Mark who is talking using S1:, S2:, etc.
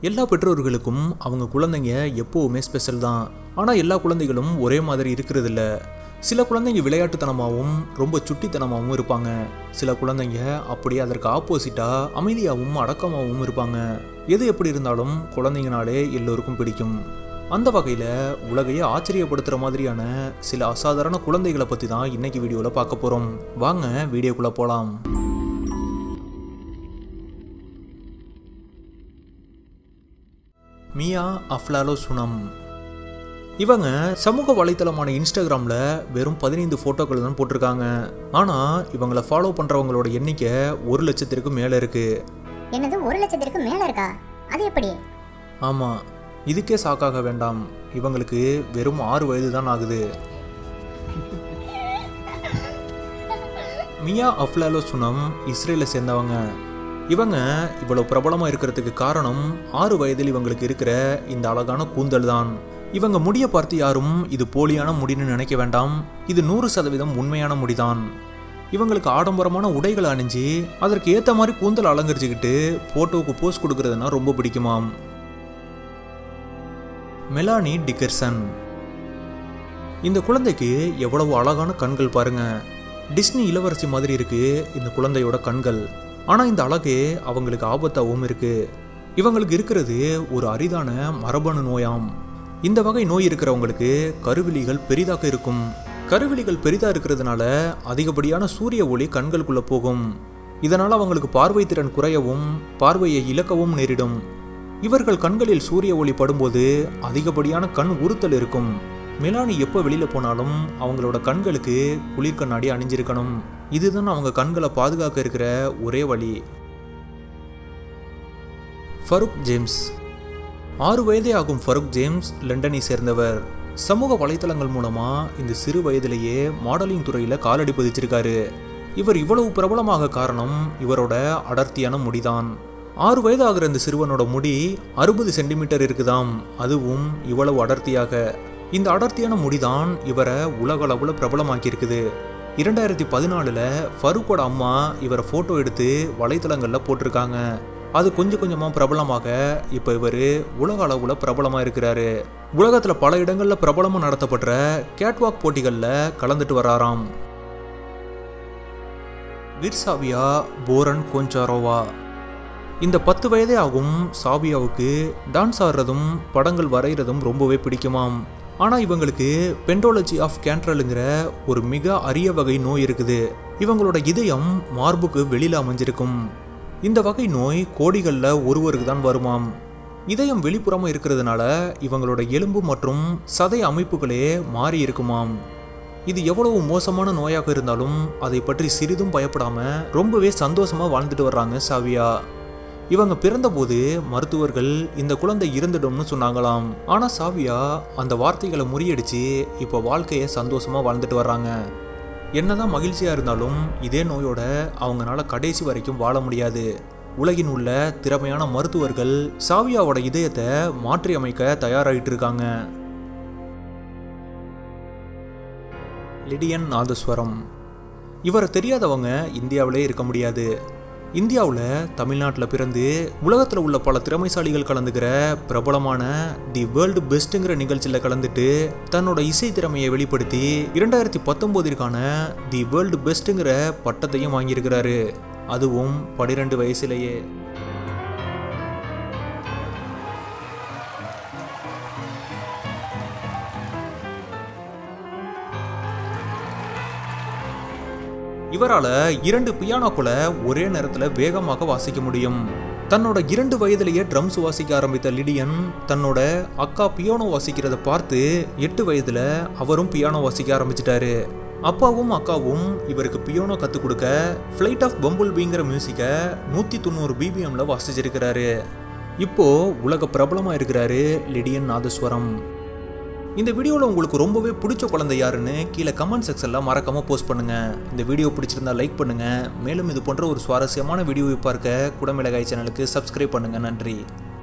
S1: எல்லா பெற்றோர்களுக்கும் அவங்க குழந்தைங்க எப்போவுமே ஸ்பெஷல் தான். ஆனால் எல்லா குழந்தைகளும் ஒரே மாதிரி இருக்கிறது இல்லை. சில குழந்தைங்க விளையாட்டுத்தனமாகவும் ரொம்ப சுட்டித்தனமாகவும் இருப்பாங்க. சில குழந்தைங்க அப்படியே அதற்கு ஆப்போசிட்டாக அமைதியாகவும் அடக்கமாகவும் இருப்பாங்க. எது எப்படி இருந்தாலும் குழந்தைங்கனாலே எல்லோருக்கும் பிடிக்கும். அந்த வகையில் உலகையே ஆச்சரியப்படுத்துகிற மாதிரியான சில அசாதாரண குழந்தைகளை பற்றி தான் இன்னைக்கு வீடியோவில் பார்க்க போகிறோம். வாங்க வீடியோக்குள்ளே போகலாம். மியா அஃப்லாலோசுனம். இவங்க சமூக வலைத்தளமான இன்ஸ்டாகிராமில் வெறும் 15 ஃபோட்டோக்கள் தான் போட்டிருக்காங்க. ஆனால் இவங்களை ஃபாலோ பண்ணுறவங்களோட எண்ணிக்கை 1 லட்சத்திற்கு மேலே இருக்குது.
S2: என்னது 1 லட்சத்திற்கு மேலே இருக்கா? அது எப்படி?
S1: ஆமாம், இதுக்கே சாக்காக வேண்டாம். இவங்களுக்கு வெறும் 6 வயது தான் ஆகுது. மியா அஃப்லாலோசுனம் இஸ்ரேலை சேர்ந்தவங்க. இவங்க இவ்வளோ பிரபலமாக இருக்கிறதுக்கு காரணம் 6 வயதில் இவங்களுக்கு இருக்கிற இந்த அழகான கூந்தல் தான். இவங்க முடியை பார்த்து யாரும் இது போலியான முடின்னு நினைக்க வேண்டாம். இது 100% உண்மையான முடிதான். இவங்களுக்கு ஆடம்பரமான உடைகளை அணிஞ்சு அதற்கு ஏற்ற மாதிரி கூந்தல் அலங்கரிச்சுக்கிட்டு ஃபோட்டோவுக்கு போஸ் கொடுக்கறதுனா ரொம்ப பிடிக்குமாம். Melanie Dickerson. இந்த குழந்தைக்கு எவ்வளவு அழகான கண்கள் பாருங்க. டிஸ்னி இளவரசி மாதிரி இருக்கு இந்த குழந்தையோட கண்கள். ஆனால் இந்த அழகே அவங்களுக்கு ஆபத்தாகவும் இருக்கு. இவங்களுக்கு இருக்கிறது ஒரு அரிதான மரபணு நோயாம். இந்த வகை நோய் இருக்கிறவங்களுக்கு கருவிழிகள் பெரிதாக இருக்கும். கருவிழிகள் பெரிதாக இருக்கிறதுனால அதிகப்படியான சூரிய ஒளி கண்களுக்குள்ளே போகும். இதனால் அவங்களுக்கு பார்வை திறன் குறையவும் பார்வையை இழக்கவும் நேரிடும். இவர்கள் கண்களில் சூரிய ஒளி படும்போது அதிகப்படியான கண் உறுத்தல் இருக்கும். மெலானி எப்போ வெளியில் போனாலும் அவங்களோட கண்களுக்கு குளிர் கண்ணாடி அணிஞ்சிருக்கணும். இதுதான் அவங்க கண்களை பாதுகாக்க இருக்கிற ஒரே வழி. ஃபருக் ஜேம்ஸ். 6 வயதே ஆகும் ஃபருக் ஜேம்ஸ் லண்டனை சேர்ந்தவர். சமூக வலைத்தளங்கள் மூலமாக இந்த சிறு வயதிலேயே மாடலிங் துறையில் காலடி பதிச்சிருக்காரு. இவர் இவ்வளவு பிரபலமாக காரணம் இவரோட அடர்த்தியான முடிதான். 6 வயது ஆகிற இந்த சிறுவனோட முடி 60 சென்டிமீட்டர் இருக்குதாம். அதுவும் இவ்வளவு அடர்த்தியாக. இந்த அடர்த்தியான முடிதான் இவரை உலகளவில் பிரபலமாக்கி இருக்குது. 2014 ஃபருக்கோட அம்மா இவரை ஃபோட்டோ எடுத்து வலைத்தளங்களில் போட்டிருக்காங்க. அது கொஞ்சம் கொஞ்சமாக பிரபலமாக இப்போ இவர் உலக அளவில் பிரபலமாக இருக்கிறாரு. உலகத்தில் பல இடங்களில் பிரபலமாக நடத்தப்படுற கேட்வாக் போட்டிகளில் கலந்துட்டு வராராம். விர்சாவியா போரன் கோஞ்சாரோவா. இந்த 10 வயதே ஆகும் சாவியாவுக்கு டான்ஸ் ஆடுறதும் படங்கள் வரைகிறதும் ரொம்பவே பிடிக்குமாம். ஆனால் இவங்களுக்கு பெண்டோலஜி ஆஃப் கேண்ட்ரலுங்கிற ஒரு மிக அரிய வகை நோய் இருக்குது. இவங்களோட இதயம் மார்புக்கு வெளியில் அமைஞ்சிருக்கும். இந்த வகை நோய் கோடிகளில் ஒருவருக்கு தான் வருமாம். இதயம் வெளிப்புறமாக இருக்கிறதுனால இவங்களோட எலும்பு மற்றும் சதை அமைப்புகளே மாறி இருக்குமாம். இது எவ்வளவு மோசமான நோயாக இருந்தாலும் அதை பற்றி சிறிதும் பயப்படாமல் ரொம்பவே சந்தோஷமாக வாழ்ந்துட்டு வர்றாங்க சாவியா. இவங்க பிறந்தபோது மருத்துவர்கள் இந்த குழந்தை இருந்துடும்னு சொன்னாங்களாம். ஆனால் சாவியா அந்த வார்த்தைகளை முறியடிச்சு இப்போ வாழ்க்கையை சந்தோஷமாக வாழ்ந்துட்டு வர்றாங்க. என்னதான் மகிழ்ச்சியாக இருந்தாலும் இதே நோயோட அவங்களால கடைசி வரைக்கும் வாழ முடியாது. உலகின் உள்ள திறமையான மருத்துவர்கள் சாவியாவோட இதயத்தை மாற்றி அமைக்க தயாராகிட்டு இருக்காங்க. லிடியன் நாதஸ்வரம். இவரை தெரியாதவங்க இந்தியாவிலே இருக்க முடியாது. இந்தியாவில் தமிழ்நாட்டில் பிறந்து உலகத்தில் உள்ள பல திறமைசாலிகள் கலந்துக்கிற பிரபலமான தி வேர்ல்டு பெஸ்ட்டுங்கிற நிகழ்ச்சியில் கலந்துட்டு தன்னோட இசை திறமையை வெளிப்படுத்தி 2019 தி வேர்ல்டு பெஸ்ட்டுங்கிற பட்டத்தையும் வாங்கியிருக்கிறாரு. அதுவும் 12 வயசுலேயே. இவரால் 2 பியானோக்களை ஒரே நேரத்தில் வேகமாக வாசிக்க முடியும். தன்னோட 2 வயதிலேயே ட்ரம்ஸ் வாசிக்க ஆரம்பித்த லிடியன் தன்னோட அக்கா பியானோ வாசிக்கிறத பார்த்து 8 வயதில் அவரும் பியானோ வாசிக்க ஆரம்பிச்சிட்டாரு. அப்பாவும் அக்காவும் இவருக்கு பியானோ கற்றுக் கொடுக்க ஃப்ளைட் ஆஃப் பம்பிள் பீங்கிற மியூசிக்கை 190 BPMல வாசிச்சிருக்கிறாரு. இப்போ உலக பிரபலமாக இருக்கிறாரு லிடியன் நாதஸ்வரம். இந்த வீடியோவில் உங்களுக்கு ரொம்பவே பிடிச்ச குழந்தை யாருன்னு கீழே கமெண்ட் செக்ஷனில் மறக்காமல் போஸ்ட் பண்ணுங்கள். இந்த வீடியோ பிடிச்சிருந்தா லைக் பண்ணுங்கள். மேலும் இது போன்ற ஒரு சுவாரஸ்யமான வீடியோவை பார்க்க குடமிளகாய் சேனலுக்கு சப்ஸ்கிரைப் பண்ணுங்கள். நன்றி.